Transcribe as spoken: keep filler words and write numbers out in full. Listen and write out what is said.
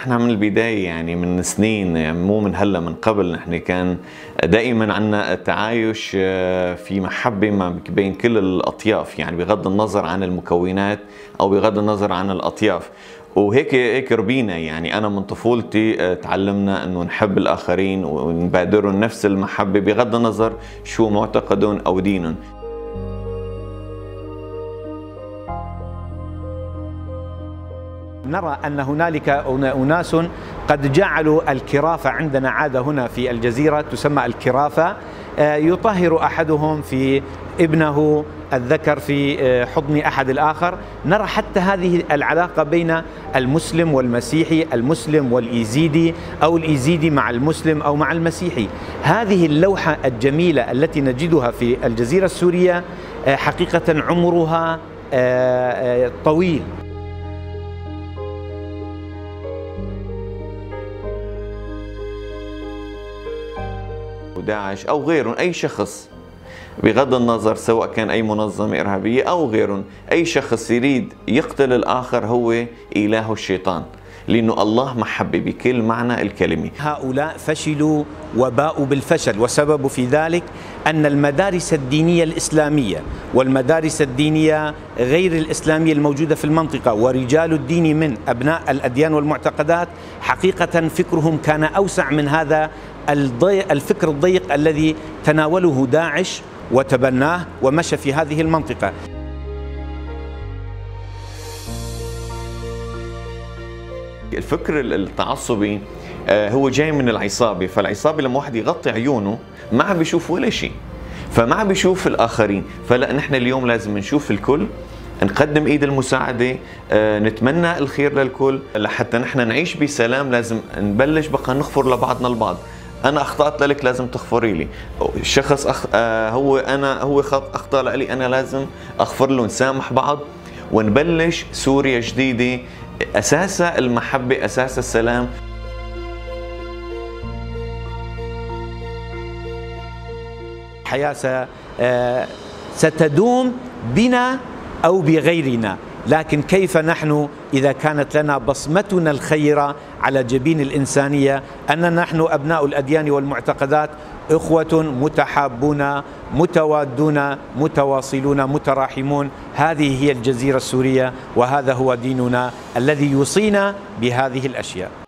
نحن من البداية يعني من سنين، يعني مو من هلا، من قبل نحن كان دائما عندنا التعايش في محبة ما بين كل الأطياف، يعني بغض النظر عن المكونات أو بغض النظر عن الأطياف. وهيك هيك ربينا، يعني أنا من طفولتي تعلمنا إنه نحب الآخرين ونبادرهم نفس المحبة بغض النظر شو معتقدهم أو دينهم. نرى أن هنالك أناس قد جعلوا الكرافة، عندنا عادة هنا في الجزيرة تسمى الكرافة، يطهر أحدهم في ابنه الذكر في حضن أحد الآخر. نرى حتى هذه العلاقة بين المسلم والمسيحي، المسلم والإيزيدي، أو الإيزيدي مع المسلم أو مع المسيحي. هذه اللوحة الجميلة التي نجدها في الجزيرة السورية حقيقة عمرها طويل. داعش أو غيرهم، أي شخص بغض النظر سواء كان أي منظمة إرهابية أو غيرهم، أي شخص يريد يقتل الآخر هو إله الشيطان، لأنه الله محبة بكل معنى الكلمة. هؤلاء فشلوا وباءوا بالفشل، وسبب في ذلك أن المدارس الدينية الإسلامية والمدارس الدينية غير الإسلامية الموجودة في المنطقة ورجال الدين من أبناء الأديان والمعتقدات حقيقة فكرهم كان أوسع من هذا الفكر الضيق الذي تناوله داعش وتبناه ومشى في هذه المنطقة. الفكر التعصبي هو جاي من العصابة، فالعصابة لما واحد يغطي عيونه ما عم بيشوف ولا شيء، فما عم بيشوف الآخرين. فلا نحن اليوم لازم نشوف الكل، نقدم ايد المساعدة، نتمنى الخير للكل. لحتى نحن نعيش بسلام لازم نبلش بقى نغفر لبعضنا البعض. انا اخطأت لك لازم تغفري لي، الشخص أخ... آه هو انا هو اخطأ لي انا لازم اغفر له، نسامح بعض ونبلش سوريا جديدة اساسها المحبة، اساسها السلام. الحياة ستدوم بنا أو بغيرنا، لكن كيف نحن إذا كانت لنا بصمتنا الخيرة على جبين الإنسانية أننا نحن أبناء الأديان والمعتقدات إخوة متحابون متوادون متواصلون متراحمون. هذه هي الجزيرة السورية، وهذا هو ديننا الذي يوصينا بهذه الأشياء.